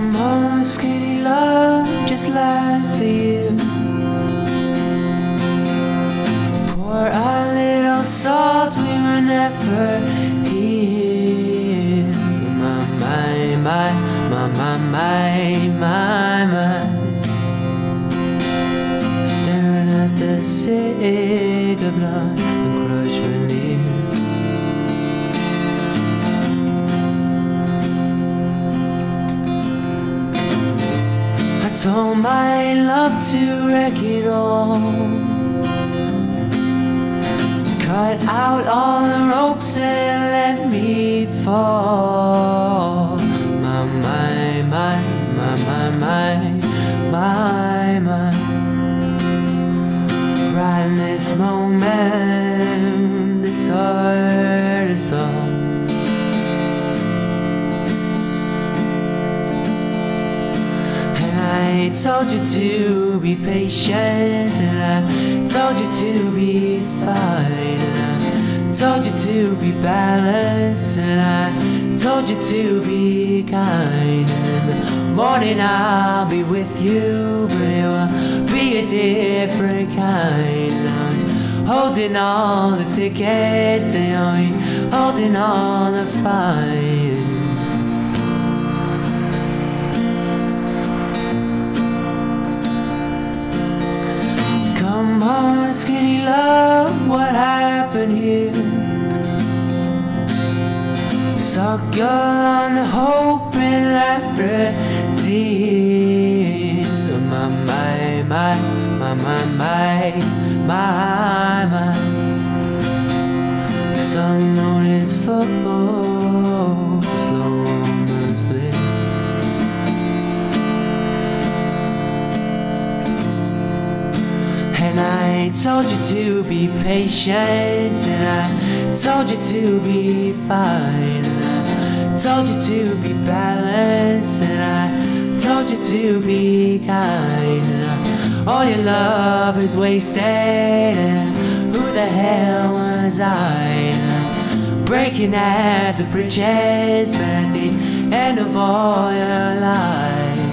Come on, skinny love, just last a year. Pour a little salt, we were never here. My, staring at the sick of blood and crushed veneer. I told my love to wreck it all, cut out all the ropes and let me fall. My, right in this moment, this heart is torn. And I told you to be patient, and I told you to be fine, and I told you to be balanced, and I told you to be kind. And in the morning I'll be with you, but it will be a different kind. I'm holding all the tickets and you're holding all the fine. Come on, skinny love, what happened here? Sucker on the hope and Labrador. My. Sun on his football, slow on the split. And I told you to be patient, and I told you to be fine, and I told you to be balanced, and I told you to be kind. All your love is wasted, and who the hell was I? Breaking at the bridges, but at the end of all your life,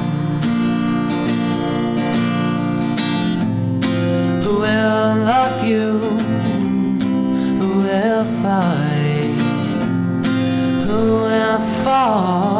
who will love you? Who will fight? Who will fall?